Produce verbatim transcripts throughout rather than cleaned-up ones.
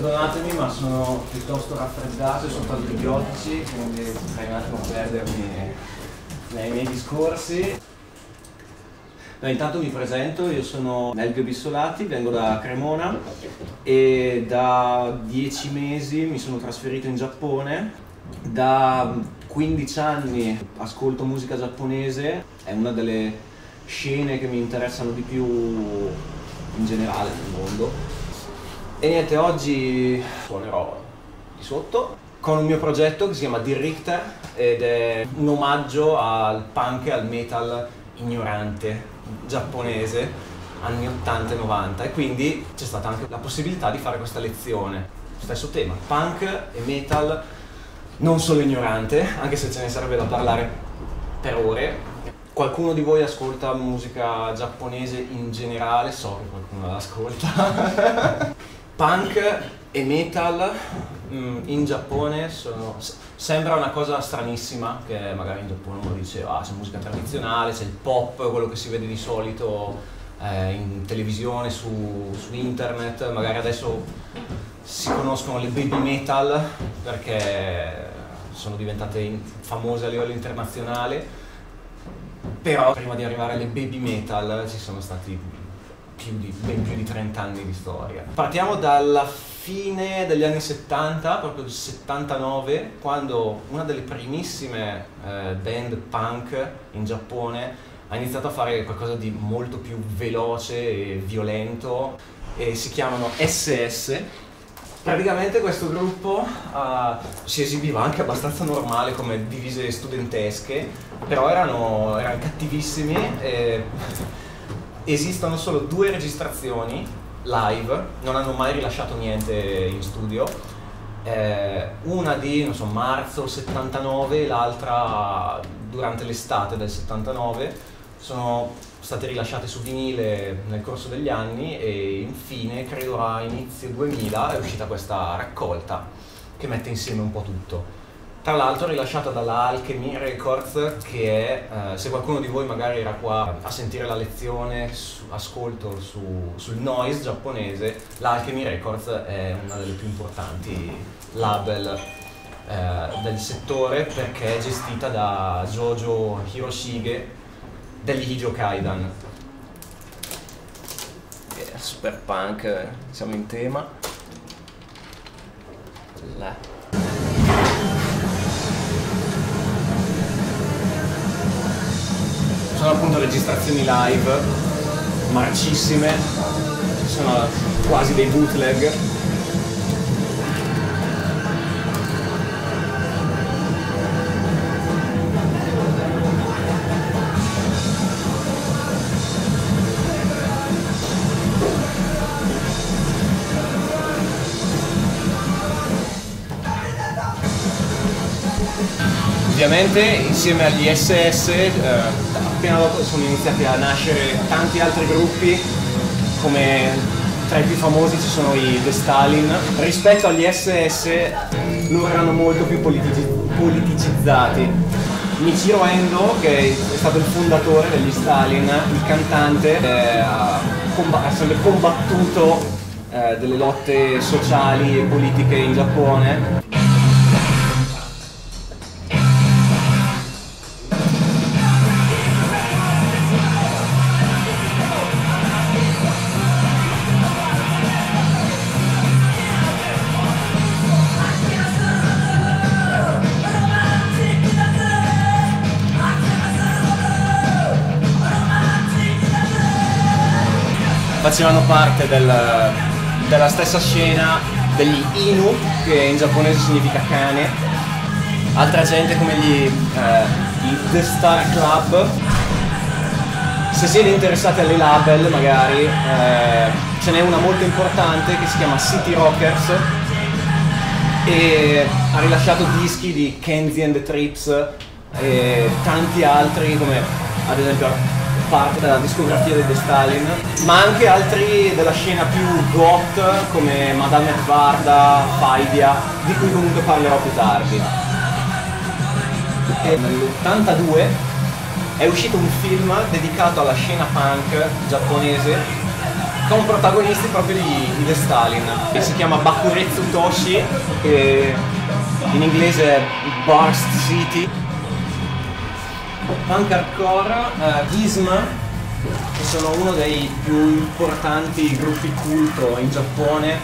perdonatemi ma sono piuttosto raffreddato e sotto antibiotici, quindi potrei un attimo perdermi nei miei discorsi. No, intanto mi presento, io sono Nelvio Bissolati, vengo da Cremona e da dieci mesi mi sono trasferito in Giappone. Da quindici anni ascolto musica giapponese, è una delle scene che mi interessano di più in generale nel mondo. E niente, oggi suonerò di sotto con un mio progetto che si chiama Die Richter ed è un omaggio al punk e al metal ignorante giapponese anni ottanta e novanta, e quindi c'è stata anche la possibilità di fare questa lezione. Stesso tema, punk e metal non solo ignorante, anche se ce ne sarebbe da parlare per ore. Qualcuno di voi ascolta musica giapponese in generale? So che qualcuno l'ascolta. Punk e metal mm, in Giappone sono, sembra una cosa stranissima, che magari in Giappone uno dice ah, c'è musica tradizionale, c'è il pop, quello che si vede di solito eh, in televisione, su, su internet. Magari adesso si conoscono le baby metal perché sono diventate famose a livello internazionale, però prima di arrivare alle baby metal ci sono stati più di, ben più di trenta anni di storia. Partiamo dalla fine degli anni settanta, proprio il settantanove, quando una delle primissime eh, band punk in Giappone ha iniziato a fare qualcosa di molto più veloce e violento, e si chiamano S S. Praticamente questo gruppo uh, si esibiva anche abbastanza normale come divise studentesche, però erano, erano cattivissimi. E esistono solo due registrazioni live, non hanno mai rilasciato niente in studio, eh, una di non so, marzo settantanove e l'altra durante l'estate del settantanove. Sono state rilasciate su vinile nel corso degli anni e infine, credo a inizio duemila, è uscita questa raccolta che mette insieme un po' tutto. Tra l'altro rilasciata dalla Alchemy Records, che è, eh, se qualcuno di voi magari era qua a sentire la lezione, su, ascolto su, sul noise giapponese, l'Alchemy Records è una delle più importanti label eh, del settore, perché è gestita da Jojo Hiroshige degli Hijo Kaidan. Yeah, super punk, siamo in tema. Là. Sono appunto registrazioni live, marcissime, sono quasi dei bootleg. Ovviamente insieme agli S S eh, appena dopo sono iniziati a nascere tanti altri gruppi, come tra i più famosi ci sono i The Stalin. Rispetto agli S S loro erano molto più politici politicizzati. Michiro Endo, che è stato il fondatore degli Stalin, il cantante, eh, ha, comb- ha sempre combattuto eh, delle lotte sociali e politiche in Giappone. Facevano parte del, della stessa scena degli Inu, che in giapponese significa cane, altra gente come gli eh, i The Star Club. Se siete interessati alle label magari eh, ce n'è una molto importante che si chiama City Rockers e ha rilasciato dischi di Kenzie and the Trips e tanti altri, come ad esempio parte della discografia di The Stalin, ma anche altri della scena più goth come Madame Edvarda, Faidia, di cui comunque parlerò più tardi. E nell'ottantadue è uscito un film dedicato alla scena punk giapponese con protagonisti proprio di, di The Stalin, che si chiama Bakuretsu Toshi, e in inglese Burst City. Punk hardcore, uh, Gizm, che sono uno dei più importanti gruppi culto in Giappone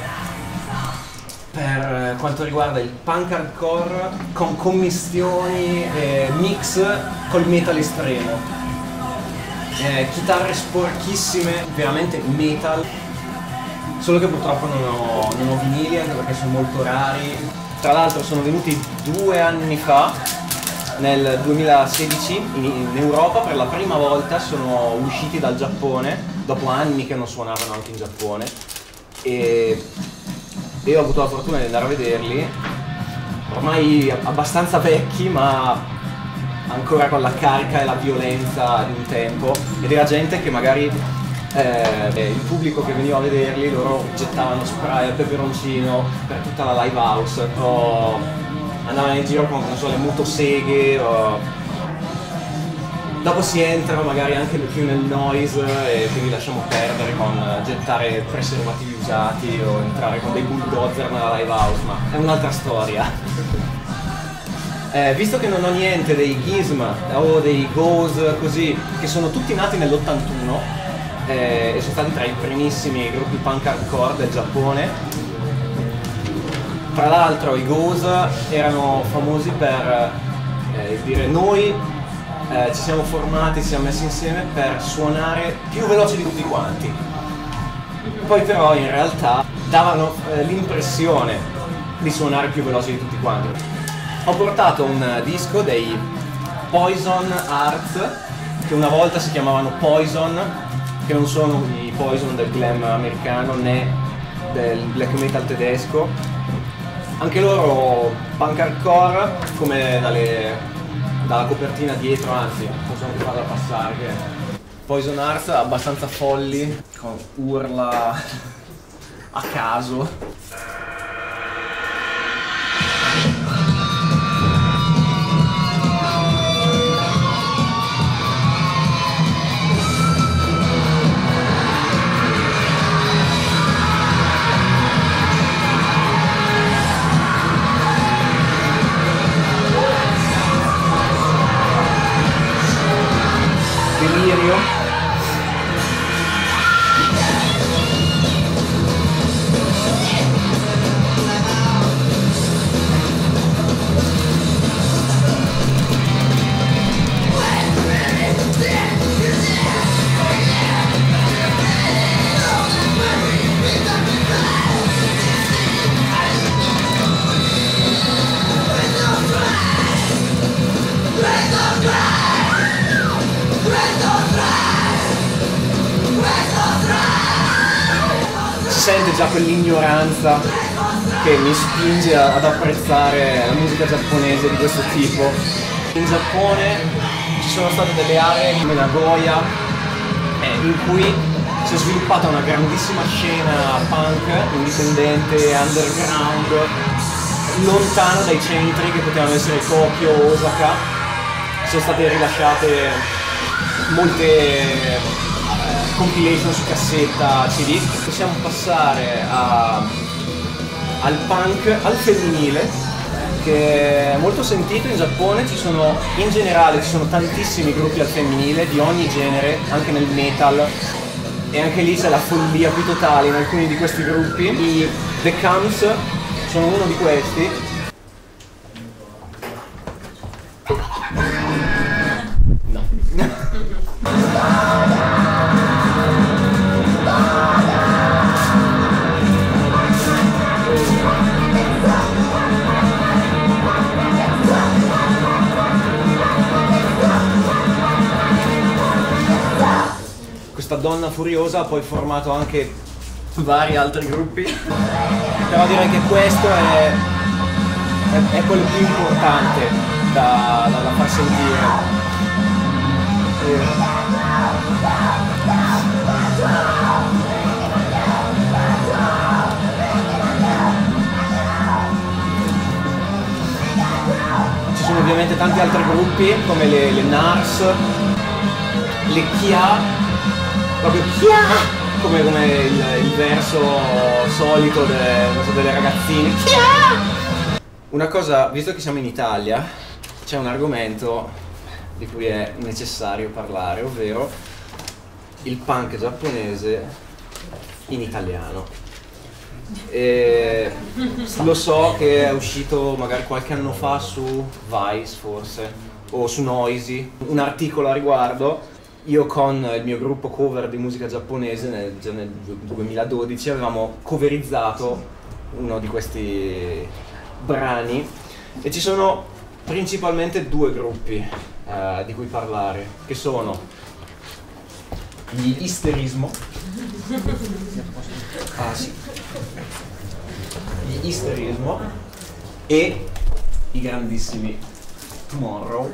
per quanto riguarda il punk hardcore, con commistioni e mix col metal estremo. Eh, chitarre sporchissime, veramente metal, solo che purtroppo non ho, non ho vinili, anche perché sono molto rari. Tra l'altro sono venuti due anni fa, nel duemilasedici, in, in Europa per la prima volta. Sono usciti dal Giappone, dopo anni che non suonavano anche in Giappone, e io ho avuto la fortuna di andare a vederli, ormai abbastanza vecchi ma ancora con la carica e la violenza di un tempo, ed era gente che magari eh, il pubblico che veniva a vederli, loro gettavano spray al peperoncino per tutta la live house, o andavano in giro con, non so, le motoseghe, o... dopo si entra magari anche più nel noise, e quindi lasciamo perdere con gettare preservativi usati o entrare con dei bulldozer nella live house, ma è un'altra storia. Eh, visto che non ho niente dei Gizm o dei Ghost così, che sono tutti nati nell'ottantuno eh, e sono stati tra i primissimi gruppi punk hardcore del Giappone. Tra l'altro i Ghost erano famosi per eh, dire noi eh, ci siamo formati, ci siamo messi insieme per suonare più veloci di tutti quanti. Poi però in realtà davano eh, l'impressione di suonare più veloci di tutti quanti. Ho portato un disco dei Poison Hearts, che una volta si chiamavano Poison, che non sono i Poison del glam americano né del black metal tedesco. Anche loro punk hardcore, come dalle, dalla copertina dietro, anzi posso anche farla passare, che Poison Hearts abbastanza folli, con urla a caso. Delirio. Si sente già quell'ignoranza che mi spinge ad apprezzare la musica giapponese di questo tipo. In Giappone ci sono state delle aree come Nagoya eh, in cui si è sviluppata una grandissima scena punk, indipendente, underground, lontano dai centri che potevano essere Tokyo o Osaka. Sono state rilasciate molte compilation su cassetta, C D. Possiamo passare a, al punk al femminile, che è molto sentito in Giappone. Ci sono, in generale ci sono tantissimi gruppi al femminile di ogni genere, anche nel metal, e anche lì c'è la follia più totale in alcuni di questi gruppi. I The Cams sono uno di questi. No. Questa donna furiosa ha poi formato anche vari altri gruppi, però direi che questo è, è, è quello più importante da, da, da far sentire. Eh. Ci sono ovviamente tanti altri gruppi come le, le Nars, le Kia, proprio Kia, come, come il, il verso solito de, so, delle ragazzine. Una cosa, visto che siamo in Italia, c'è un argomento di cui è necessario parlare, ovvero il punk giapponese in italiano. E lo so che è uscito magari qualche anno fa su Vice forse, o su Noisy, un articolo a riguardo. Io con il mio gruppo cover di musica giapponese nel, già nel duemiladodici avevamo coverizzato uno di questi brani e ci sono principalmente due gruppi eh, di cui parlare, che sono gli Isterismo. Ah sì. Gli Isterismo e i grandissimi Tomorrow.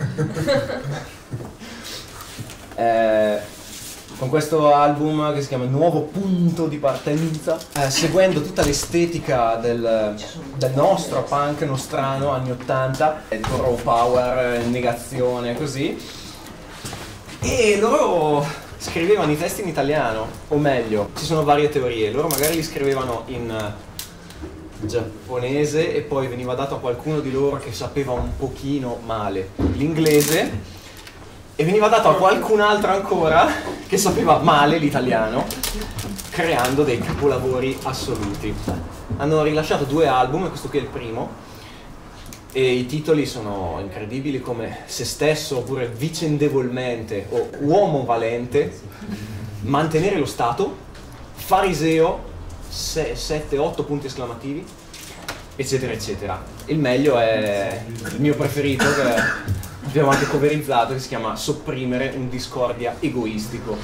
Eh, con questo album che si chiama Nuovo punto di partenza, eh, seguendo tutta l'estetica del, del nostro punk nostrano anni ottanta, tipo raw power, negazione, così. E loro scrivevano i testi in italiano, o meglio, ci sono varie teorie. Loro magari li scrivevano in giapponese e poi veniva dato a qualcuno di loro che sapeva un pochino male l'inglese e veniva dato a qualcun altro ancora che sapeva male l'italiano, creando dei capolavori assoluti. Hanno rilasciato due album, questo qui è il primo, e i titoli sono incredibili come Se stesso oppure Vicendevolmente o Uomo valente, Mantenere lo stato, Fariseo, sette otto punti esclamativi, eccetera eccetera. Il meglio è il mio preferito, che abbiamo anche coverizzato, che si chiama Sopprimere un discordia egoistico.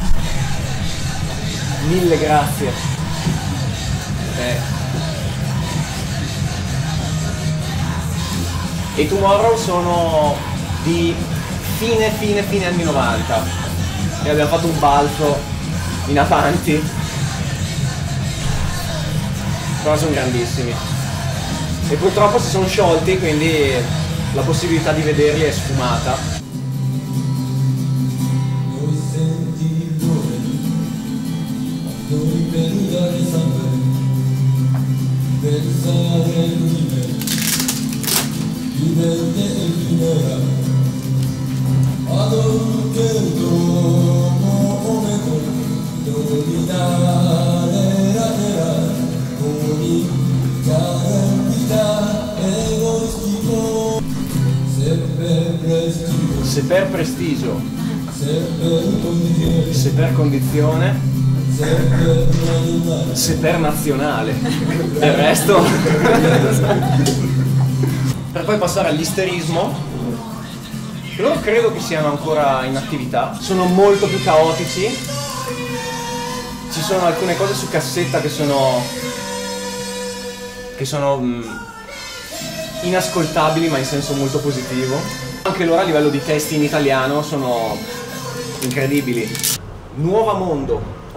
Mille grazie. Eh. E Tomorrow sono di fine fine fine anni novanta e abbiamo fatto un balzo in avanti, però sono grandissimi e purtroppo si sono sciolti, quindi la possibilità di vederli è sfumata. Noi senti il dolore, noi per sangue, pensare l'unime, vivente e finora, ad un domo come tu, dominare la terra, con garantita egoistico. Se per prestigio, se per condizione, se per nazionale, e il resto. Per poi passare all'isterismo, che loro credo che siano ancora in attività, sono molto più caotici, ci sono alcune cose su cassetta che sono che sono mh, inascoltabili ma in senso molto positivo. Anche loro a livello di testi in italiano sono incredibili. Nuova mondo.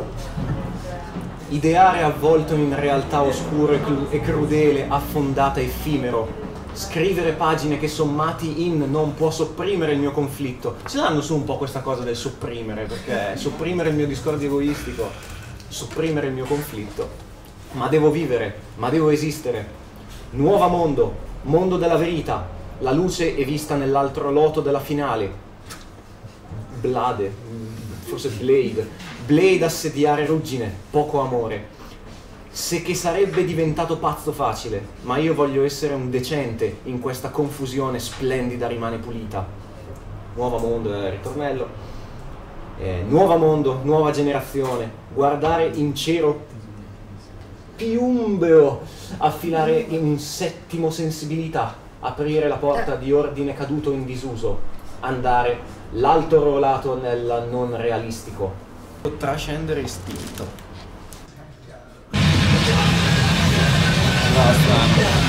Ideare avvolto in realtà oscuro e, cru e crudele, affondata, effimero. Scrivere pagine che sommati in non può sopprimere il mio conflitto. Ce l'hanno su un po' questa cosa del sopprimere, perché sopprimere il mio discordio egoistico, sopprimere il mio conflitto. Ma devo vivere, ma devo esistere. Nuova mondo, mondo della verità. La luce è vista nell'altro loto della finale. Blade, forse Blade. Blade assediare ruggine, poco amore. Se che sarebbe diventato pazzo facile, ma io voglio essere un decente in questa confusione splendida rimane pulita. Nuovo mondo, eh, ritornello. Eh, nuovo mondo, nuova generazione. Guardare in cielo piumbeo, affilare in un settimo sensibilità. Aprire la porta di ordine caduto in disuso, andare l'alto rolato nel non realistico, trascendere istinto. Basta.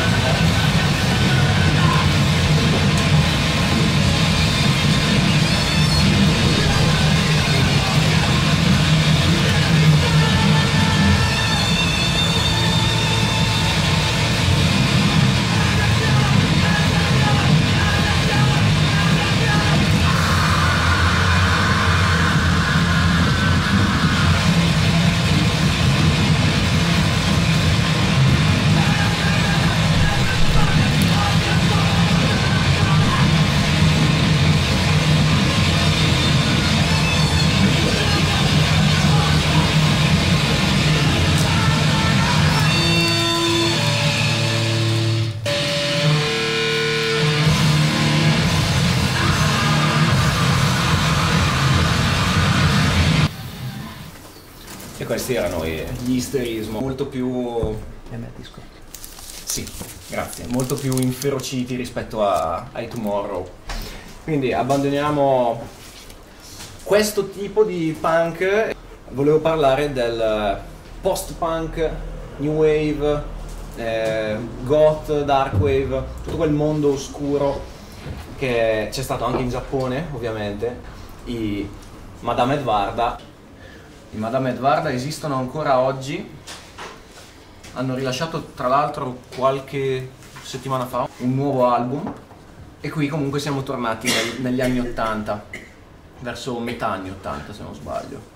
questi erano gli Histerismo, molto più... Sì, grazie, molto più inferociti rispetto a, ai Tomorrow. Quindi abbandoniamo questo tipo di punk. Volevo parlare del post-punk, new wave, eh, goth, dark wave, tutto quel mondo oscuro che c'è stato anche in Giappone, ovviamente. I Madame Edvarda. I Madame Edvarda esistono ancora oggi. Hanno rilasciato tra l'altro qualche settimana fa un nuovo album e qui comunque siamo tornati nel, negli anni ottanta, verso metà anni ottanta se non sbaglio.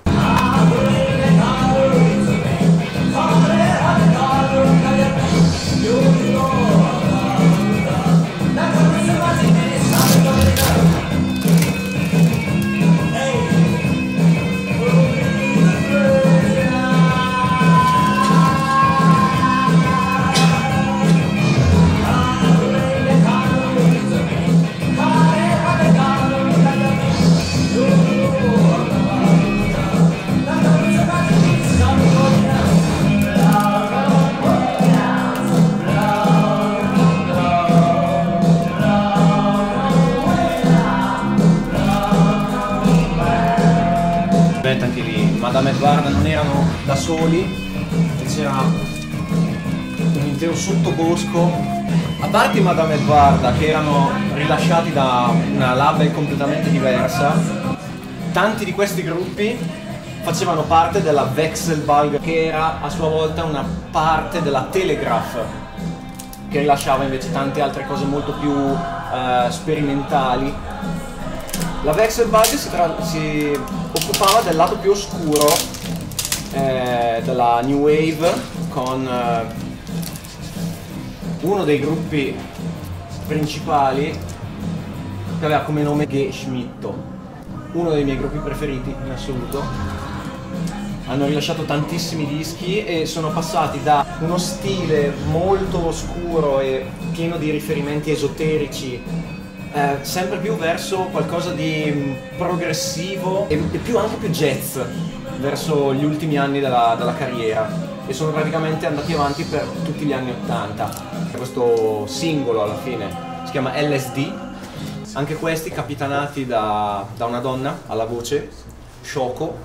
Anche lì Madame Edvarda non erano da soli, c'era un intero sottobosco, a parte i Madame Edvarda che erano rilasciati da una label completamente diversa. Tanti di questi gruppi facevano parte della Wechselbalg, che era a sua volta una parte della Telegraph, che rilasciava invece tante altre cose molto più eh, sperimentali. La Wechselbalg si, si occupava del lato più oscuro eh, della New Wave, con eh, uno dei gruppi principali che aveva come nome Geschmitto, uno dei miei gruppi preferiti in assoluto. Hanno rilasciato tantissimi dischi e sono passati da uno stile molto oscuro e pieno di riferimenti esoterici Eh, sempre più verso qualcosa di progressivo e, e più anche più jazz verso gli ultimi anni della, della carriera, e sono praticamente andati avanti per tutti gli anni ottanta. Questo singolo alla fine si chiama L S D, anche questi capitanati da, da una donna alla voce, Shoko.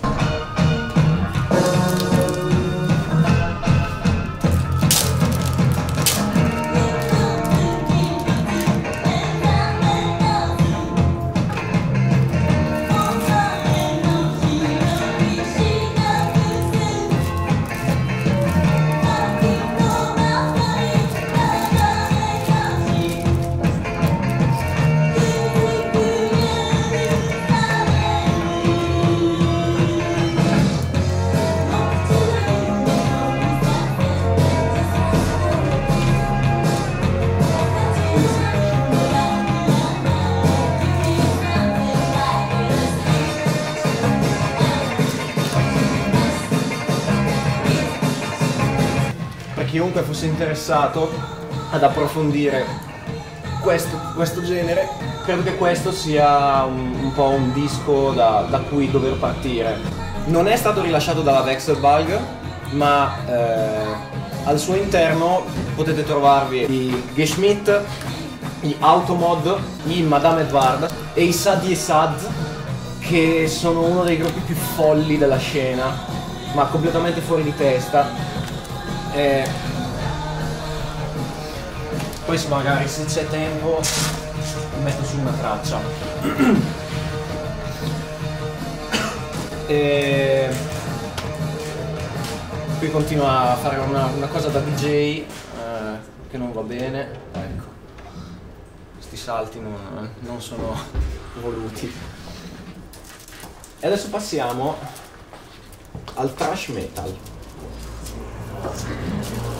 Chiunque fosse interessato ad approfondire questo, questo genere, credo che questo sia un, un po' un disco da, da cui dover partire. Non è stato rilasciato dalla Wechselbalg, ma eh, al suo interno potete trovarvi i Geschmidt, gli Automod, i Madame Edvarda e i Sadi e Sad, che sono uno dei gruppi più folli della scena, ma completamente fuori di testa. Eh, poi magari se c'è tempo metto su una traccia. E qui continua a fare una, una cosa da D J eh, che non va bene. Ecco, questi salti non, non sono voluti. E adesso passiamo al thrash metal.